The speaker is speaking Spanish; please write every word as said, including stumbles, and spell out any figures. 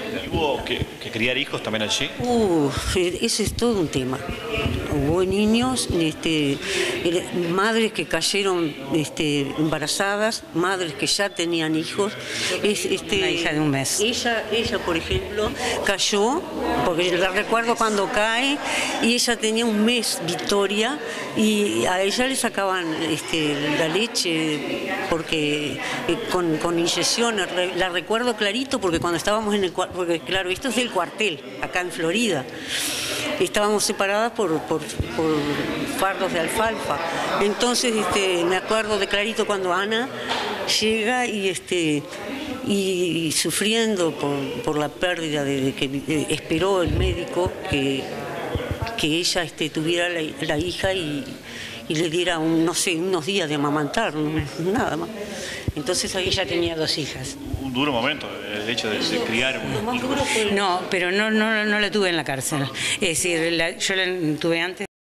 ¿Hubo que, que criar hijos también allí? Uh, ese es todo un tema. Hubo niños, este, madres que cayeron este, embarazadas, madres que ya tenían hijos. Es, este, Una hija de un mes. Ella, ella, por ejemplo, cayó, porque la recuerdo cuando cae, y ella tenía un mes, Victoria, y a ella le sacaban este, la leche porque eh, con, con inyecciones. La recuerdo clarito porque cuando estábamos en el cuartel, porque claro, esto es del cuartel, acá en Florida. Estábamos separadas por, por, por fardos de alfalfa. Entonces este, me acuerdo de clarito cuando Ana llega y, este, y, y sufriendo por, por la pérdida de, de que de, esperó el médico que, que ella este, tuviera la, la hija y, y le diera un, no sé, unos días de amamantar, no, nada más. Entonces ahí ella tenía dos hijas. Un duro momento el hecho de, de criar un hijo. No, pero no, no, no la tuve en la cárcel. Es decir, la, yo la tuve antes.